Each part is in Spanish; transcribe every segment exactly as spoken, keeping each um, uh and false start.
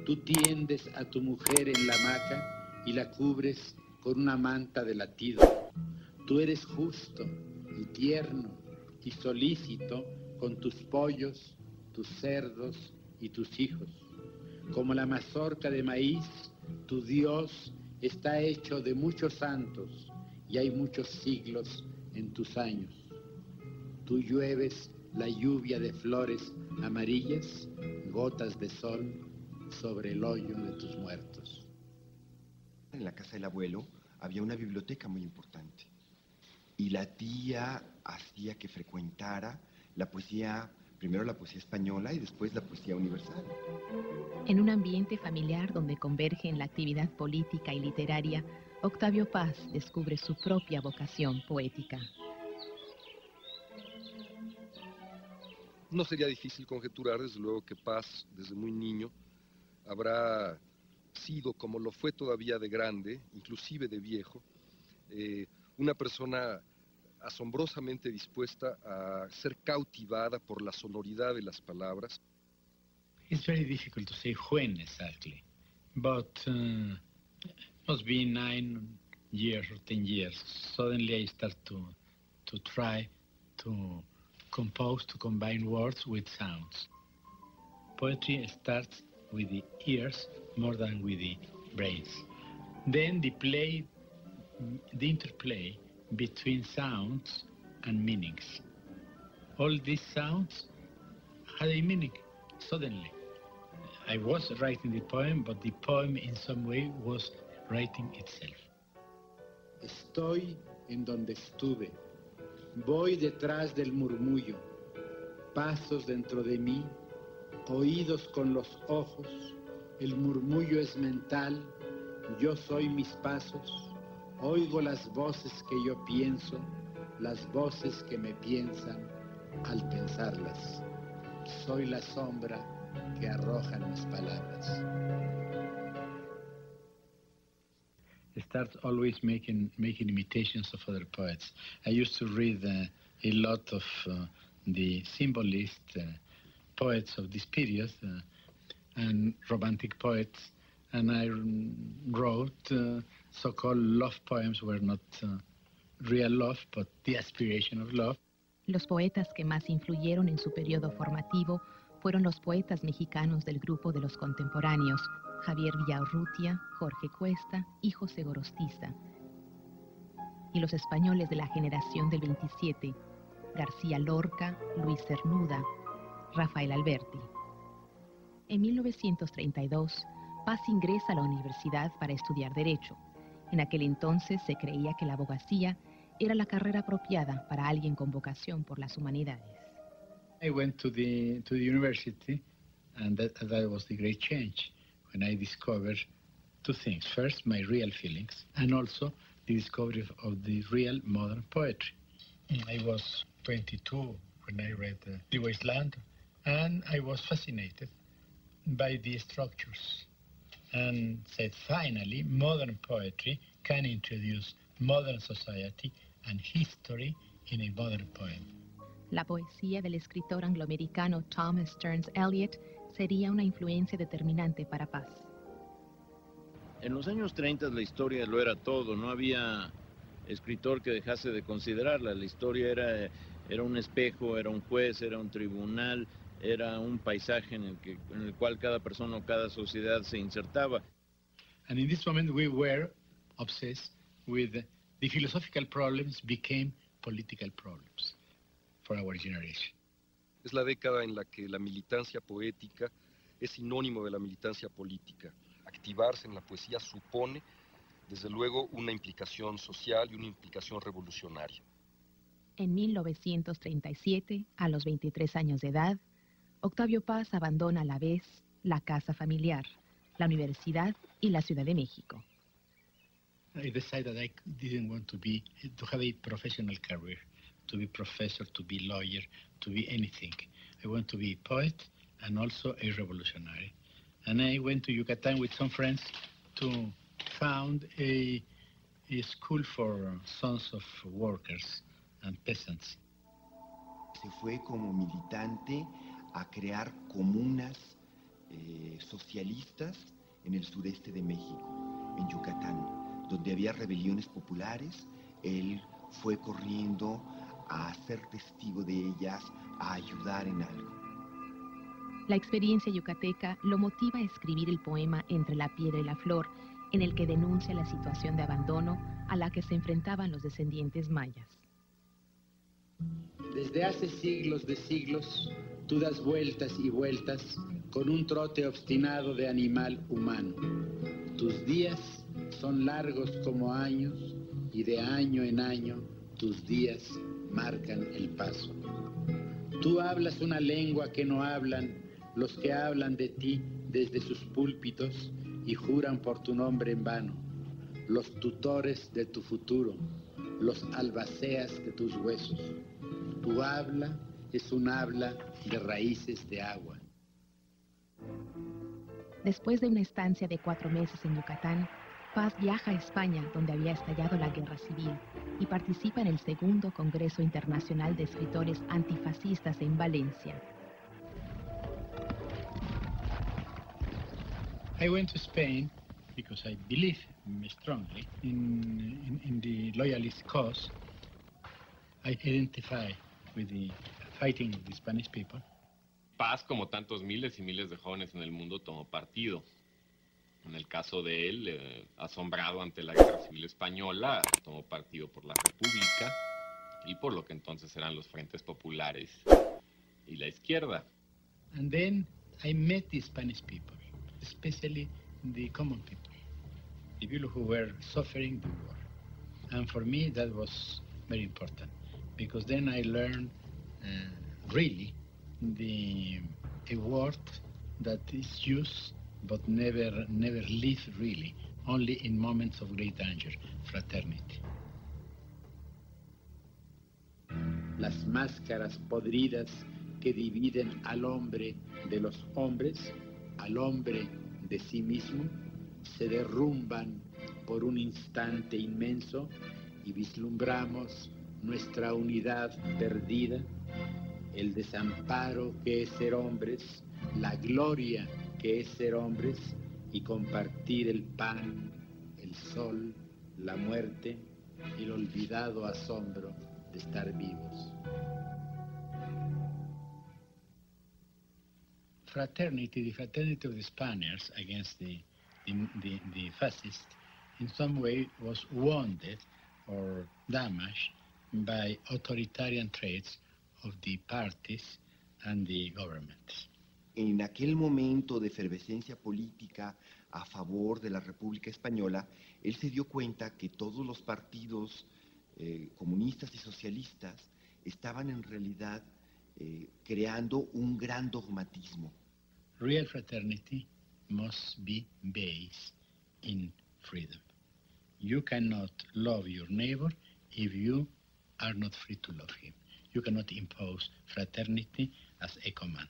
Tú tiendes a tu mujer en la hamaca y la cubres con una manta de latido. Tú eres justo y tierno y solícito con tus pollos, tus cerdos y tus hijos. Como la mazorca de maíz, tu Dios está hecho de muchos santos y hay muchos siglos en tus años. Tú llueves la lluvia de flores amarillas, gotas de sol sobre el hoyo de tus muertos. En la casa del abuelo había una biblioteca muy importante y la tía hacía que frecuentara la poesía, primero la poesía española y después la poesía universal. En un ambiente familiar donde convergen la actividad política y literaria, Octavio Paz descubre su propia vocación poética. No sería difícil conjeturar, desde luego, que Paz, desde muy niño, habrá sido, como lo fue todavía de grande, inclusive de viejo, eh, una persona asombrosamente dispuesta a ser cautivada por la sonoridad de las palabras. It's very difficult to say when exactly, but uh, must be nine years or ten years. Suddenly I start to to try to compose, to combine words with sounds. Poetry starts with the ears more than with the brains. Then the play, the interplay between sounds and meanings. All these sounds had a meaning suddenly. I was writing the poem, but the poem in some way was writing itself. Estoy en donde estuve. Voy detrás del murmullo. Pasos dentro de mí. Oídos con los ojos. El murmullo es mental. Yo soy mis pasos. Oigo las voces que yo pienso. Las voces que me piensan al pensarlas. Soy la sombra que arrojan mis palabras. Starts always making making imitations of other poets. I used to read uh, a lot of uh, the symbolist uh, poets of this period uh, and romantic poets, and I wrote uh, so-called love poems. Were not uh, real love, but the aspiration of love. Los poetas que más influyeron en su periodo formativo fueron los poetas mexicanos del grupo de los contemporáneos, Javier Villaurrutia, Jorge Cuesta y José Gorostiza, y los españoles de la generación del veintisiete, García Lorca, Luis Cernuda, Rafael Alberti. En mil novecientos treinta y dos, Paz ingresa a la universidad para estudiar Derecho. En aquel entonces se creía que la abogacía era la carrera apropiada para alguien con vocación por las humanidades. I went to the to the university, and that, that was the great change when I discovered two things. First, my real feelings, and also the discovery of, of the real modern poetry. I was twenty-two when I read uh, The Wasteland, and I was fascinated by the structures, and said, finally, modern poetry can introduce modern society and history in a modern poem. La poesía del escritor angloamericano Thomas Stearns Eliot sería una influencia determinante para Paz. En los años treinta la historia lo era todo, no había escritor que dejase de considerarla. La historia era, era un espejo, era un juez, era un tribunal, era un paisaje en el, que, en el cual cada persona o cada sociedad se insertaba. And in this moment we were obsessed with the philosophical problems became political problems for our generation. Es la década en la que la militancia poética es sinónimo de la militancia política. Activarse en la poesía supone, desde luego, una implicación social y una implicación revolucionaria. En mil novecientos treinta y siete, a los veintitrés años de edad, Octavio Paz abandona a la vez la casa familiar, la universidad y la Ciudad de México. I decided I didn't want to be, to have a professional career, to be professor, to be lawyer, to be anything. I want to be a poet and also a revolutionary. And I went to Yucatan with some friends to found a, a school for sons of workers and peasants. Se fue como militante a crear comunas eh, socialistas en el sureste de México, en Yucatán, donde había rebeliones populares. Él fue corriendo a ser testigo de ellas, a ayudar en algo. La experiencia yucateca lo motiva a escribir el poema Entre la piedra y la flor, en el que denuncia la situación de abandono a la que se enfrentaban los descendientes mayas. Desde hace siglos de siglos, tú das vueltas y vueltas con un trote obstinado de animal humano. Tus días son largos como años y de año en año tus días marcan el paso. Tú hablas una lengua que no hablan los que hablan de ti desde sus púlpitos y juran por tu nombre en vano, los tutores de tu futuro, los albaceas de tus huesos. Tu habla es un habla de raíces de agua. Después de una estancia de cuatro meses en Yucatán, Paz viaja a España, donde había estallado la guerra civil, y participa en el segundo Congreso Internacional de Escritores Antifascistas en Valencia. I went to Spain because I believe strongly in, in, in the loyalist cause. I identify with the fighting of the Spanish people. Paz, como tantos miles y miles de jóvenes en el mundo, tomó partido. En el caso de él, eh, asombrado ante la Guerra Civil Española, tomó partido por la República y por lo que entonces eran los frentes populares y la izquierda. And then I met the Spanish people, especially the common people, the people who were suffering the war. And for me that was very important, because then I learned uh, really the a word that is used but never never lived really, only in moments of great danger: fraternity. Las máscaras podridas que dividen al hombre de los hombres, al hombre de sí mismo, se derrumban por un instante inmenso y vislumbramos nuestra unidad perdida, el desamparo que es ser hombres, la gloria que es ser hombres y compartir el pan, el sol, la muerte y el olvidado asombro de estar vivos. Fraternity, the fraternity of the Spaniards against the, the, the, the fascists, in some way was wounded or damaged by authoritarian traits of the parties and the governments. En aquel momento de efervescencia política a favor de la República Española, él se dio cuenta que todos los partidos eh, comunistas y socialistas estaban en realidad eh, creando un gran dogmatismo. Real fraternity must be based in freedom. You cannot love your neighbor if you are not free to love him. You cannot impose fraternity as a command.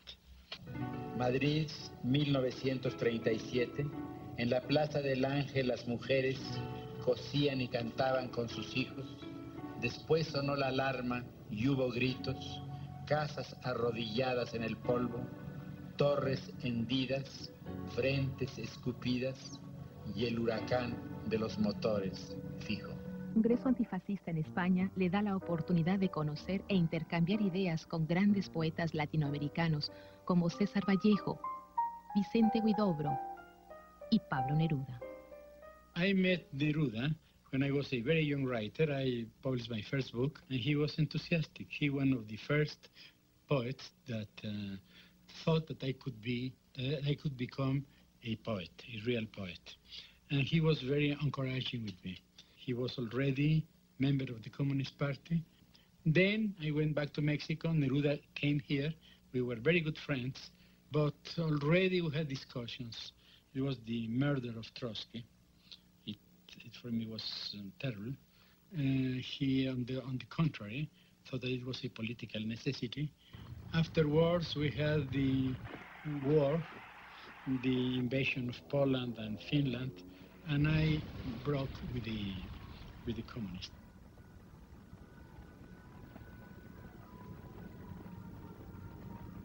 Madrid, mil novecientos treinta y siete. En la Plaza del Ángel las mujeres cosían y cantaban con sus hijos. Después sonó la alarma y hubo gritos, casas arrodilladas en el polvo, torres hendidas, frentes escupidas y el huracán de los motores fijo. El Congreso Antifascista en España le da la oportunidad de conocer e intercambiar ideas con grandes poetas latinoamericanos como César Vallejo, Vicente Huidobro y Pablo Neruda. I met Neruda when I was a very young writer. I published my first book, and he was enthusiastic. He was one of the first poets that uh, thought that I could be, uh, I could become a poet, a real poet. And he was very encouraging with me. He was already member of the Communist Party. Then I went back to Mexico. Neruda came here. We were very good friends, but already we had discussions. It was the murder of Trotsky. It, it for me was um, terrible. Uh, he, on the, on the contrary, thought that it was a political necessity. Afterwards, we had the war, the invasion of Poland and Finland, and I broke with the, with the communists.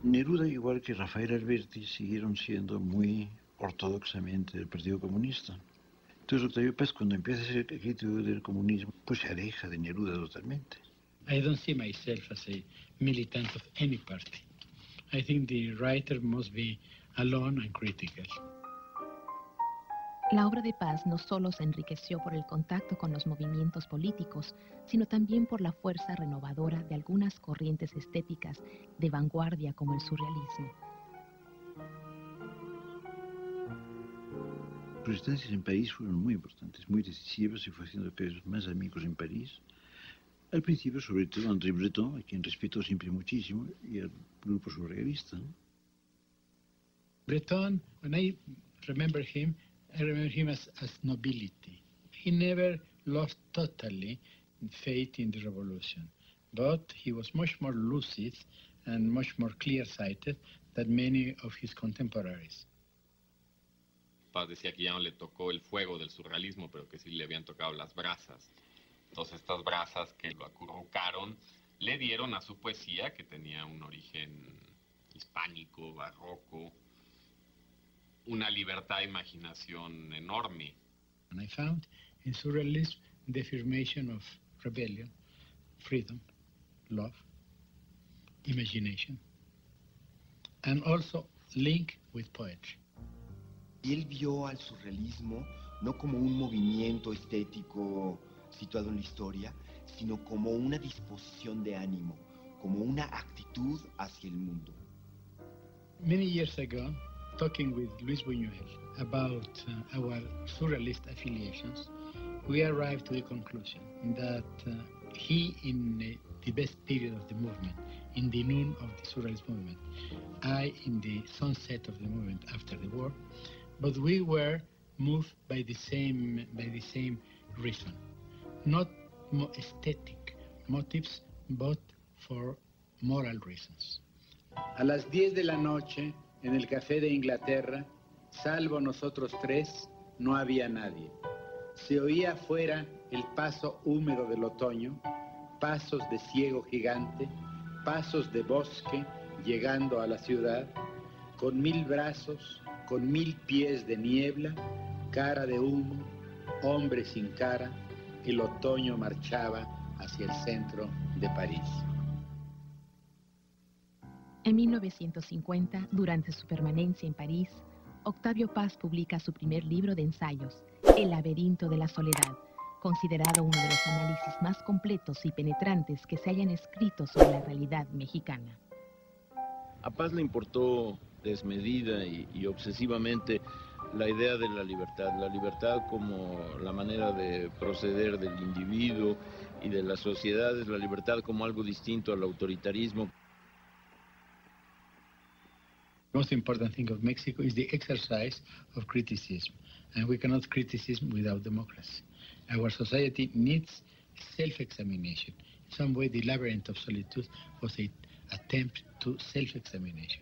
Neruda, igual que Rafael Alberti, siguieron siendo muy ortodoxamente del Partido Comunista. Entonces Octavio Paz, cuando empieza a ser crítico del comunismo, pues se aleja de Neruda totalmente. I don't see myself as a militant of any party. I think the writer must be alone and critical. La obra de Paz no solo se enriqueció por el contacto con los movimientos políticos, sino también por la fuerza renovadora de algunas corrientes estéticas de vanguardia como el surrealismo. Sus estancias en París fueron muy importantes, muy decisivas, y fue haciendo cada vez más amigos en París. Al principio, sobre todo, André Breton, a quien respetó siempre muchísimo, y al grupo surrealista, ¿no? Breton, when I remember him, I remember him as, as nobility. He never lost totally faith in the revolution, but he was much more lucid and much more clear-sighted than many of his contemporaries. Paz decía que ya no le tocó el fuego del surrealismo, pero que sí le habían tocado las brasas. Entonces estas brasas que lo acurrucaron le dieron a su poesía, que tenía un origen hispánico, barroco, una libertad de imaginación enorme. And I found in surrealism the affirmation of rebellion, freedom, love, imagination, and also link with poetry. Y él vio al surrealismo no como un movimiento estético situado en la historia, sino como una disposición de ánimo, como una actitud hacia el mundo. Many years ago, talking with Luis Buñuel about uh, our surrealist affiliations, we arrived to the conclusion that uh, he, in uh, the best period of the movement, in the noon of the surrealist movement, I in the sunset of the movement after the war, but we were moved by the same by the same reason, not mo aesthetic motives, but for moral reasons. A las diez de la noche, en el Café de Inglaterra, salvo nosotros tres, no había nadie. Se oía afuera el paso húmedo del otoño, pasos de ciego gigante, pasos de bosque llegando a la ciudad, con mil brazos, con mil pies de niebla, cara de humo, hombre sin cara, el otoño marchaba hacia el centro de París. En mil novecientos cincuenta, durante su permanencia en París, Octavio Paz publica su primer libro de ensayos, El laberinto de la soledad, considerado uno de los análisis más completos y penetrantes que se hayan escrito sobre la realidad mexicana. A Paz le importó desmedida y, y obsesivamente la idea de la libertad, la libertad como la manera de proceder del individuo y de las sociedades, la libertad como algo distinto al autoritarismo. The most important thing of Mexico is the exercise of criticism, and we cannot criticism without democracy. Our society needs self-examination. In some way, the labyrinth of solitude was an attempt to self-examination.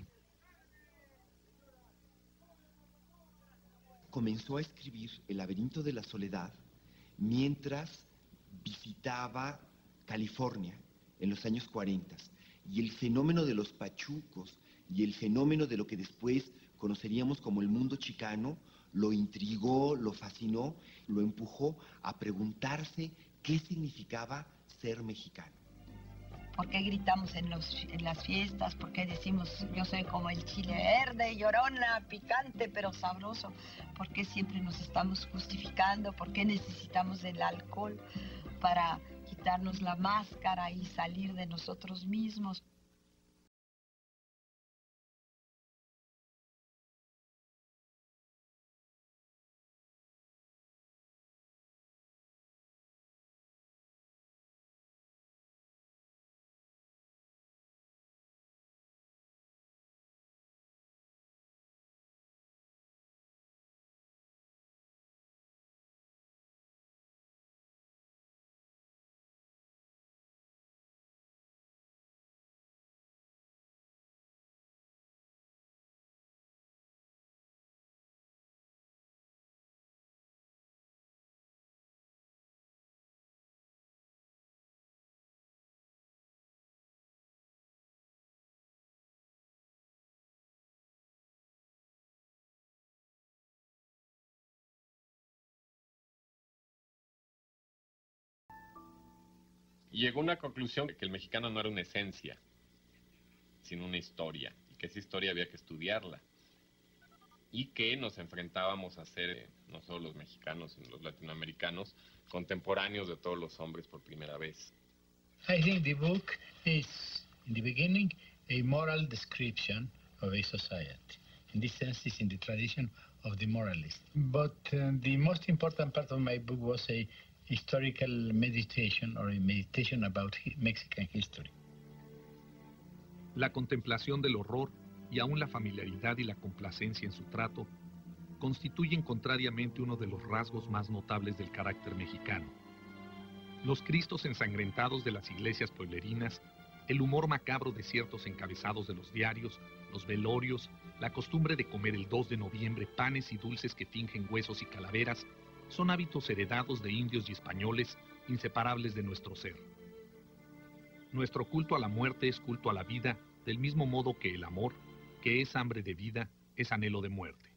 Comenzó a escribir El laberinto de la soledad mientras visitaba California en los años cuarenta, y el fenómeno de los pachucos y el fenómeno de lo que después conoceríamos como el mundo chicano lo intrigó, lo fascinó, lo empujó a preguntarse qué significaba ser mexicano. ¿Por qué gritamos en, los, en las fiestas? ¿Por qué decimos yo soy como el chile verde, llorona, picante pero sabroso? ¿Por qué siempre nos estamos justificando? ¿Por qué necesitamos el alcohol para quitarnos la máscara y salir de nosotros mismos? Y llegó a una conclusión que el mexicano no era una esencia, sino una historia, y que esa historia había que estudiarla. Y que nos enfrentábamos a ser, eh, no solo los mexicanos, sino los latinoamericanos, contemporáneos de todos los hombres por primera vez. I think the book is, in the beginning, a moral description of a society. In this sense, it's in the tradition of the moralist. But uh, the most important part of my book was a historical meditation, or a meditation about Mexican history. La contemplación del horror y aún la familiaridad y la complacencia en su trato constituyen contrariamente uno de los rasgos más notables del carácter mexicano. Los cristos ensangrentados de las iglesias pueblerinas, el humor macabro de ciertos encabezados de los diarios, los velorios, la costumbre de comer el dos de noviembre panes y dulces que fingen huesos y calaveras, son hábitos heredados de indios y españoles, inseparables de nuestro ser. Nuestro culto a la muerte es culto a la vida, del mismo modo que el amor, que es hambre de vida, es anhelo de muerte.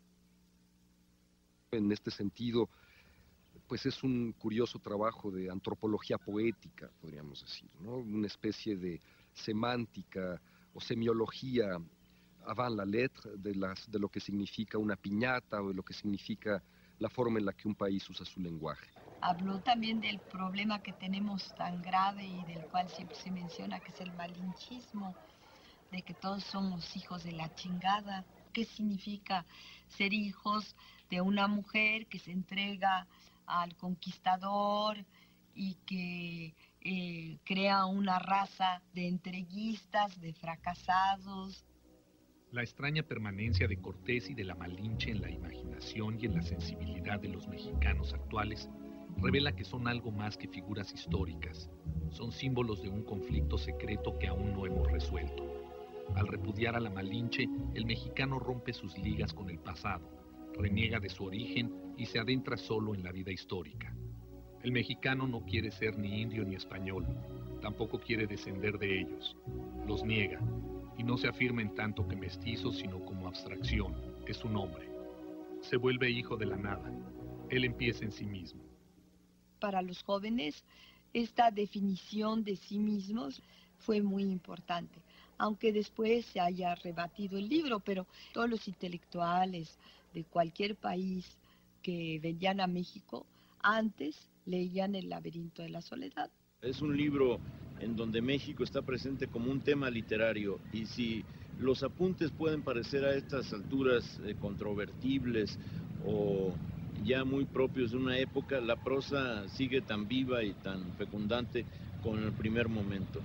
En este sentido, pues es un curioso trabajo de antropología poética, podríamos decir, ¿no? Una especie de semántica o semiología avant la lettre de, las, de lo que significa una piñata o de lo que significa la forma en la que un país usa su lenguaje. Habló también del problema que tenemos tan grave y del cual siempre se menciona, que es el malinchismo, de que todos somos hijos de la chingada. ¿Qué significa ser hijos de una mujer que se entrega al conquistador y que eh, crea una raza de entreguistas, de fracasados? La extraña permanencia de Cortés y de la Malinche en la imaginación y en la sensibilidad de los mexicanos actuales revela que son algo más que figuras históricas. Son símbolos de un conflicto secreto que aún no hemos resuelto. Al repudiar a la Malinche, el mexicano rompe sus ligas con el pasado, reniega de su origen y se adentra solo en la vida histórica. El mexicano no quiere ser ni indio ni español, tampoco quiere descender de ellos. Los niega, y no se afirma en tanto que mestizo, sino como abstracción, es un hombre. Se vuelve hijo de la nada, él empieza en sí mismo. Para los jóvenes, esta definición de sí mismos fue muy importante, aunque después se haya rebatido el libro, pero todos los intelectuales de cualquier país que venían a México, antes leían El laberinto de la soledad. Es un libro en donde México está presente como un tema literario, y si los apuntes pueden parecer a estas alturas eh, controvertibles o ya muy propios de una época, la prosa sigue tan viva y tan fecundante como en el primer momento.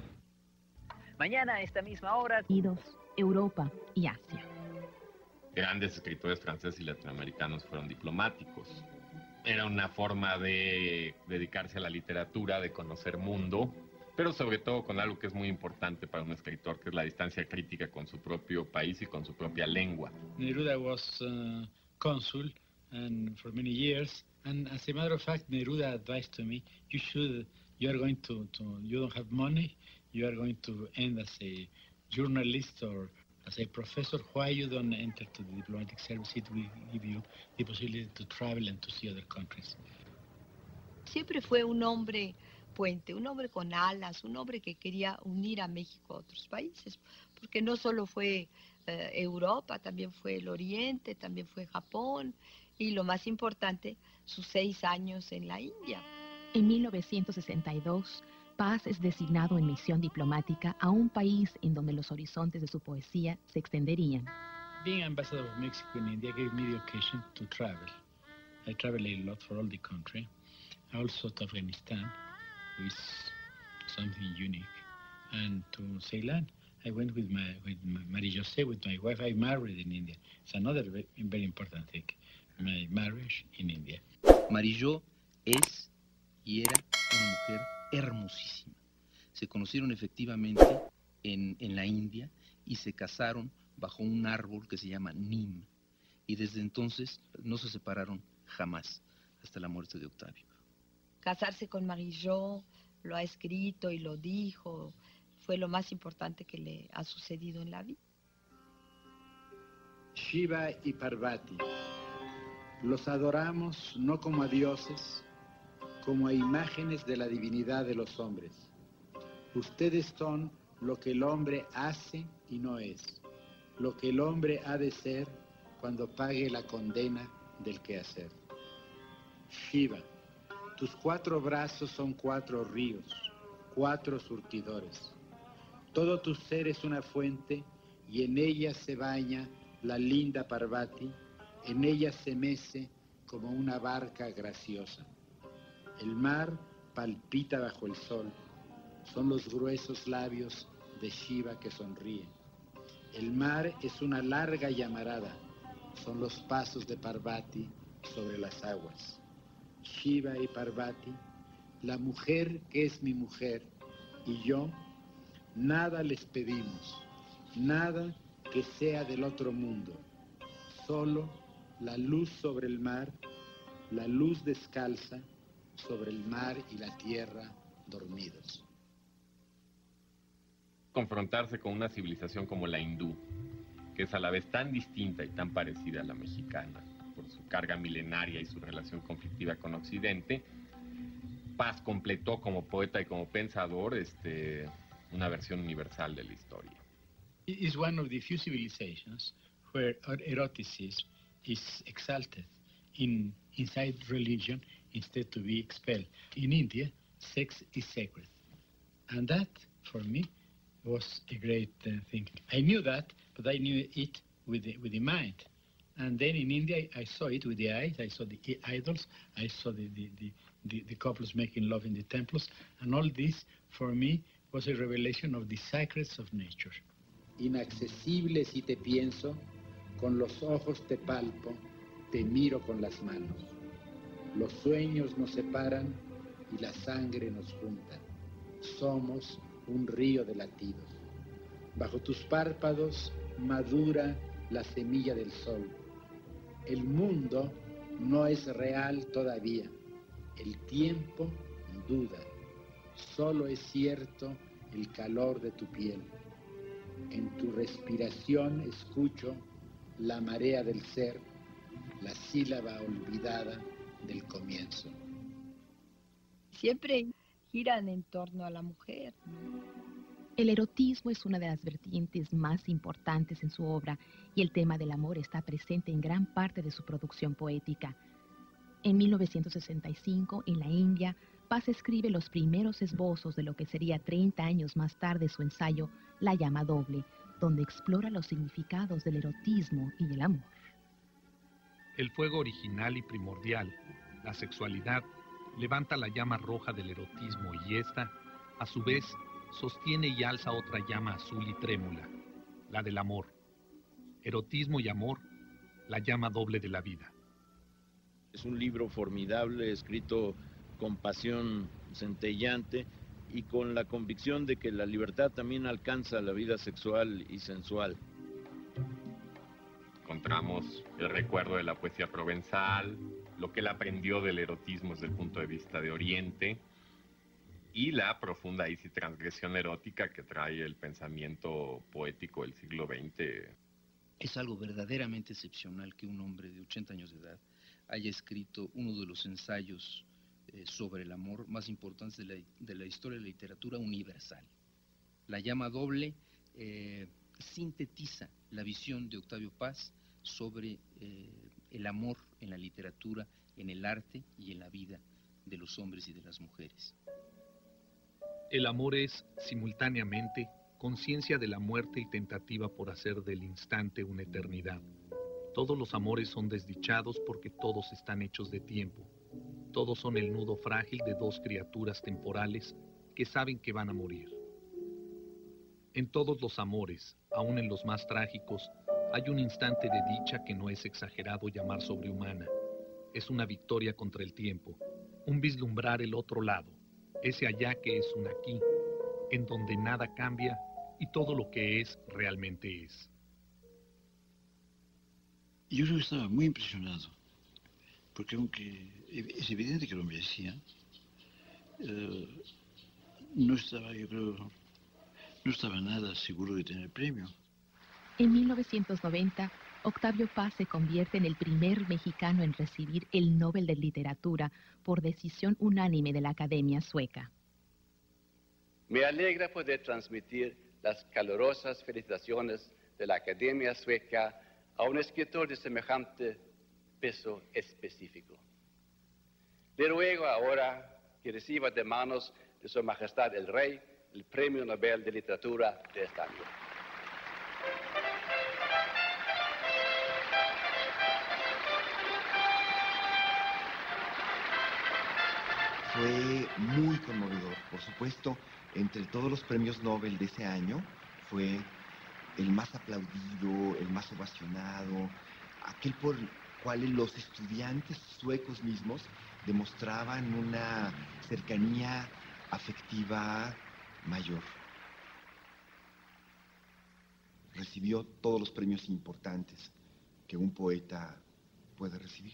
Mañana a esta misma hora, Europa y Asia. Grandes escritores franceses y latinoamericanos fueron diplomáticos. Era una forma de dedicarse a la literatura, de conocer mundo, pero sobre todo con algo que es muy importante para un escritor, que es la distancia crítica con su propio país y con su propia lengua. Neruda was uh, consul and for many years, and as a matter of fact, Neruda advised to me, you should, you are going to, to, you don't have money, you are going to end as a journalist or as a professor. Why you don't enter to the diplomatic service? It will give you the possibility to travel and to see other countries. Siempre fue un hombre puente, un hombre con alas, un hombre que quería unir a México a otros países, porque no solo fue eh, Europa, también fue el Oriente, también fue Japón, y lo más importante, sus seis años en la India. En mil novecientos sesenta y dos, Paz es designado en misión diplomática a un país en donde los horizontes de su poesía se extenderían. Being ambassador of Mexico in India gave me the occasion to travel. I traveled a lot for all the country, also to Afghanistan, which is something unique, and to Ceylon. I went with my with Marie José, with my wife. I married in India. It's another very, very important thing, my marriage in India. Marie-Jo es y era una mujer hermosísima. Se conocieron efectivamente en, en la India y se casaron bajo un árbol que se llama Nim. Y desde entonces no se separaron jamás, hasta la muerte de Octavio. Casarse con Marie-Jo, lo ha escrito y lo dijo, fue lo más importante que le ha sucedido en la vida. Shiva y Parvati, los adoramos no como a dioses, como a imágenes de la divinidad de los hombres. Ustedes son lo que el hombre hace y no es, lo que el hombre ha de ser cuando pague la condena del quehacer. Shiva, tus cuatro brazos son cuatro ríos, cuatro surtidores. Todo tu ser es una fuente y en ella se baña la linda Parvati, en ella se mece como una barca graciosa. El mar palpita bajo el sol, son los gruesos labios de Shiva que sonríen. El mar es una larga llamarada, son los pasos de Parvati sobre las aguas. Shiva y Parvati, la mujer que es mi mujer, y yo, nada les pedimos, nada que sea del otro mundo, solo la luz sobre el mar, la luz descalza sobre el mar y la tierra dormidos. Confrontarse con una civilización como la hindú, que es a la vez tan distinta y tan parecida a la mexicana, por su carga milenaria y su relación conflictiva con Occidente, Paz completó como poeta y como pensador este, una versión universal de la historia. It is one of the few civilizations where eroticism is exalted in inside religion instead to be expelled. In India, sex is sacred. And that, for me, was a great uh, thing. I knew that, but I knew it with the, with the mind. And then in India, I saw it with the eyes. I saw the idols. I saw the, the, the, the, the couples making love in the temples. And all this, for me, was a revelation of the secrets of nature. Inaccesible si te pienso, con los ojos te palpo, te miro con las manos. Los sueños nos separan y la sangre nos junta. Somos un río de latidos. Bajo tus párpados madura la semilla del sol. El mundo no es real todavía. El tiempo duda. Solo es cierto el calor de tu piel. En tu respiración escucho la marea del ser, la sílaba olvidada del comienzo. Siempre giran en torno a la mujer. El erotismo es una de las vertientes más importantes en su obra y el tema del amor está presente en gran parte de su producción poética. En mil novecientos sesenta y cinco, en la India, Paz escribe los primeros esbozos de lo que sería treinta años más tarde su ensayo La llama doble, donde explora los significados del erotismo y el amor. El fuego original y primordial, la sexualidad, levanta la llama roja del erotismo y esta, a su vez, sostiene y alza otra llama azul y trémula, la del amor. Erotismo y amor, la llama doble de la vida. Es un libro formidable, escrito con pasión centellante y con la convicción de que la libertad también alcanza la vida sexual y sensual. Encontramos el recuerdo de la poesía provenzal, lo que él aprendió del erotismo desde el punto de vista de Oriente y la profunda y transgresión erótica que trae el pensamiento poético del siglo veinte. Es algo verdaderamente excepcional que un hombre de ochenta años de edad haya escrito uno de los ensayos eh, sobre el amor más importantes de la, de la historia de la literatura universal. La llama doble eh, sintetiza la visión de Octavio Paz sobre eh, el amor en la literatura, en el arte y en la vida de los hombres y de las mujeres. El amor es, simultáneamente, conciencia de la muerte y tentativa por hacer del instante una eternidad. Todos los amores son desdichados porque todos están hechos de tiempo. Todos son el nudo frágil de dos criaturas temporales que saben que van a morir. En todos los amores, aun en los más trágicos, hay un instante de dicha que no es exagerado llamar sobrehumana. Es una victoria contra el tiempo, un vislumbrar el otro lado, ese allá que es un aquí, en donde nada cambia y todo lo que es realmente es. Yo creo que estaba muy impresionado, porque aunque es evidente que lo merecía, eh, no estaba, yo creo, no estaba nada seguro de tener premio. En mil novecientos noventa, Octavio Paz se convierte en el primer mexicano en recibir el Nobel de Literatura por decisión unánime de la Academia Sueca. Me alegra poder transmitir las calurosas felicitaciones de la Academia Sueca a un escritor de semejante peso específico. Le ruego ahora que reciba de manos de Su Majestad el Rey el Premio Nobel de Literatura de este año. Fue muy conmovedor. Por supuesto, entre todos los premios Nobel de ese año, fue el más aplaudido, el más ovacionado, aquel por el cual los estudiantes suecos mismos demostraban una cercanía afectiva mayor. Recibió todos los premios importantes que un poeta puede recibir.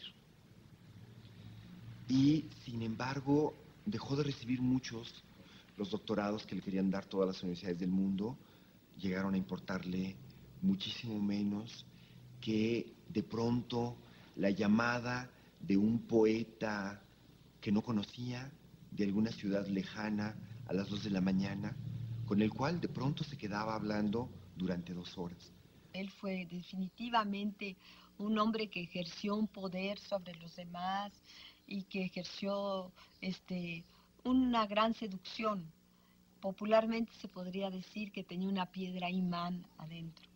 Y, sin embargo, dejó de recibir muchos. Los doctorados que le querían dar todas las universidades del mundo llegaron a importarle muchísimo menos que, de pronto, la llamada de un poeta que no conocía, de alguna ciudad lejana, a las dos de la mañana, con el cual de pronto se quedaba hablando durante dos horas. Él fue definitivamente un hombre que ejerció un poder sobre los demás y que ejerció este, una gran seducción. Popularmente se podría decir que tenía una piedra imán adentro.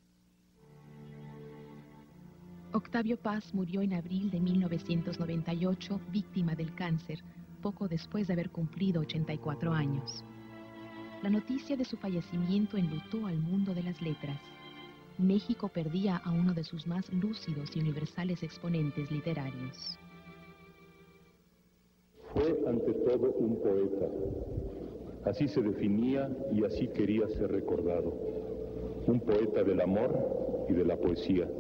Octavio Paz murió en abril de mil novecientos noventa y ocho, víctima del cáncer, poco después de haber cumplido ochenta y cuatro años. La noticia de su fallecimiento enlutó al mundo de las letras. México perdía a uno de sus más lúcidos y universales exponentes literarios. Fue ante todo un poeta. Así se definía y así quería ser recordado. Un poeta del amor y de la poesía.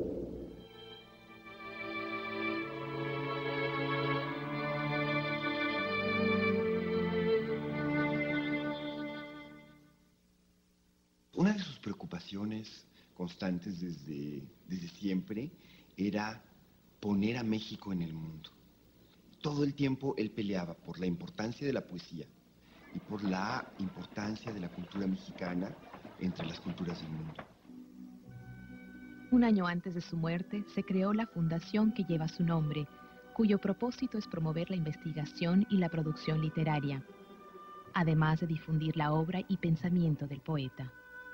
Una de sus preocupaciones constantes desde, desde siempre era poner a México en el mundo. Todo el tiempo él peleaba por la importancia de la poesía y por la importancia de la cultura mexicana entre las culturas del mundo. Un año antes de su muerte, se creó la fundación que lleva su nombre, cuyo propósito es promover la investigación y la producción literaria, además de difundir la obra y pensamiento del poeta.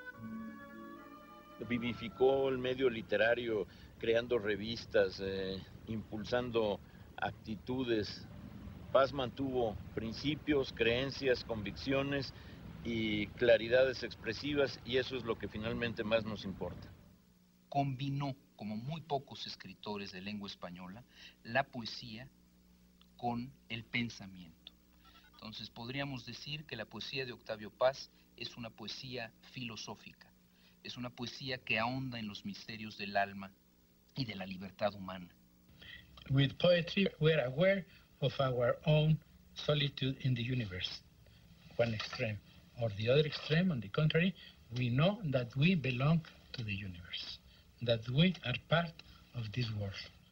Vivificó el medio literario creando revistas, eh, impulsando actitudes. Paz mantuvo principios, creencias, convicciones y claridades expresivas, y eso es lo que finalmente más nos importa. Combinó, como muy pocos escritores de lengua española, la poesía con el pensamiento. Entonces podríamos decir que la poesía de Octavio Paz es una poesía filosófica, es una poesía que ahonda en los misterios del alma y de la libertad humana. With poetry, we're aware of our own solitude in the universe, one extreme. Or the other extreme, on the contrary, we know that we belong to the universe, that we are part of this world.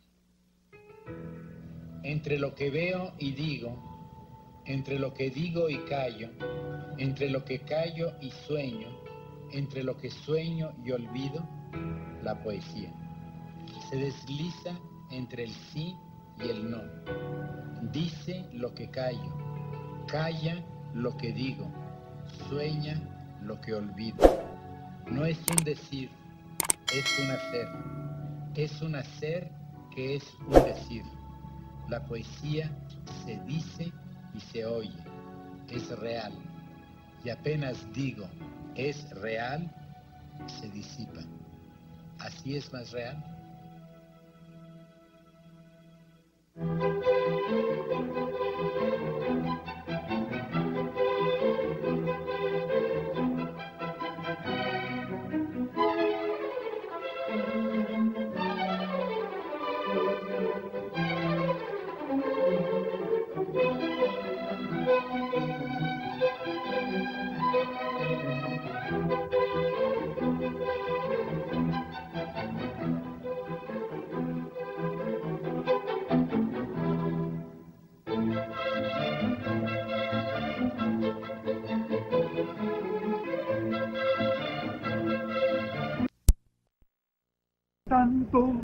Entre lo que veo y digo, entre lo que digo y callo, entre lo que callo y sueño, entre lo que sueño y olvido, la poesía se desliza entre el sí y el no. Dice lo que callo, calla lo que digo, sueña lo que olvido. No es un decir, es un hacer. Es un hacer que es un decir. La poesía se dice y se oye, es real. Y apenas digo, es real, se disipa. ¿Así es más real? tiempo